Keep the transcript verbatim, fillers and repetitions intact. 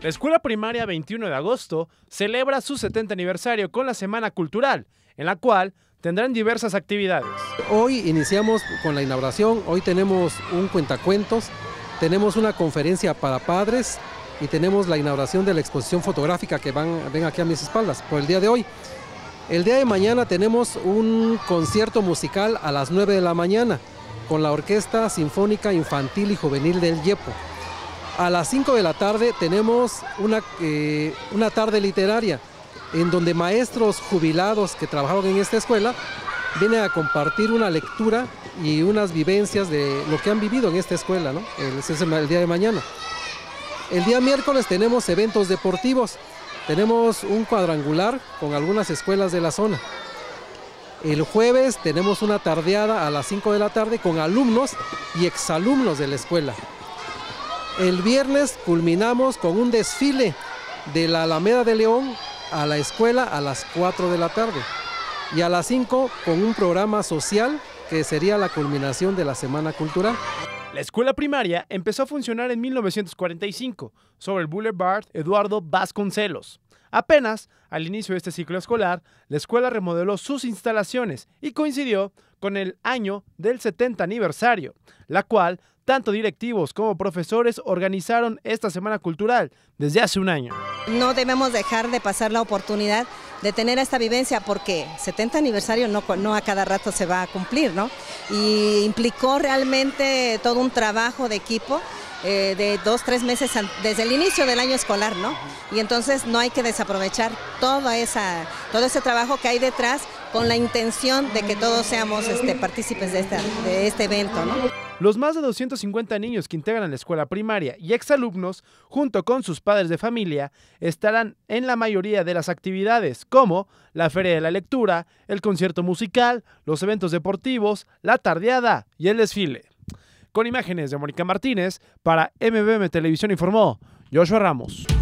La Escuela Primaria veintiuno de agosto celebra su setenta aniversario con la Semana Cultural, en la cual tendrán diversas actividades. Hoy iniciamos con la inauguración, hoy tenemos un cuentacuentos, tenemos una conferencia para padres y tenemos la inauguración de la exposición fotográfica que van, ven aquí a mis espaldas por el día de hoy. El día de mañana tenemos un concierto musical a las nueve de la mañana con la Orquesta Sinfónica Infantil y Juvenil del Yepo. A las cinco de la tarde tenemos una, eh, una tarde literaria en donde maestros jubilados que trabajaron en esta escuela vienen a compartir una lectura y unas vivencias de lo que han vivido en esta escuela, ¿no? Ese es el día de mañana. El día miércoles tenemos eventos deportivos, tenemos un cuadrangular con algunas escuelas de la zona. El jueves tenemos una tardeada a las cinco de la tarde con alumnos y exalumnos de la escuela. El viernes culminamos con un desfile de la Alameda de León a la escuela a las cuatro de la tarde y a las cinco con un programa social que sería la culminación de la Semana Cultural. La escuela primaria empezó a funcionar en mil novecientos cuarenta y cinco sobre el Boulevard Eduardo Vasconcelos. Apenas al inicio de este ciclo escolar, la escuela remodeló sus instalaciones y coincidió con el año del setenta aniversario, la cual tanto directivos como profesores organizaron esta Semana Cultural desde hace un año. No debemos dejar de pasar la oportunidad de tener esta vivencia porque setenta aniversario no, no a cada rato se va a cumplir, ¿no? Y implicó realmente todo un trabajo de equipo eh, de dos, tres meses desde el inicio del año escolar, ¿no? Y entonces no hay que desaprovechar toda esa, todo ese trabajo que hay detrás con la intención de que todos seamos este, partícipes de, esta, de este evento, ¿no? Los más de doscientos cincuenta niños que integran la escuela primaria y exalumnos, junto con sus padres de familia, estarán en la mayoría de las actividades, como la Feria de la Lectura, el concierto musical, los eventos deportivos, la tardeada y el desfile. Con imágenes de Mónica Martínez, para M B M Televisión informó Joshua Ramos.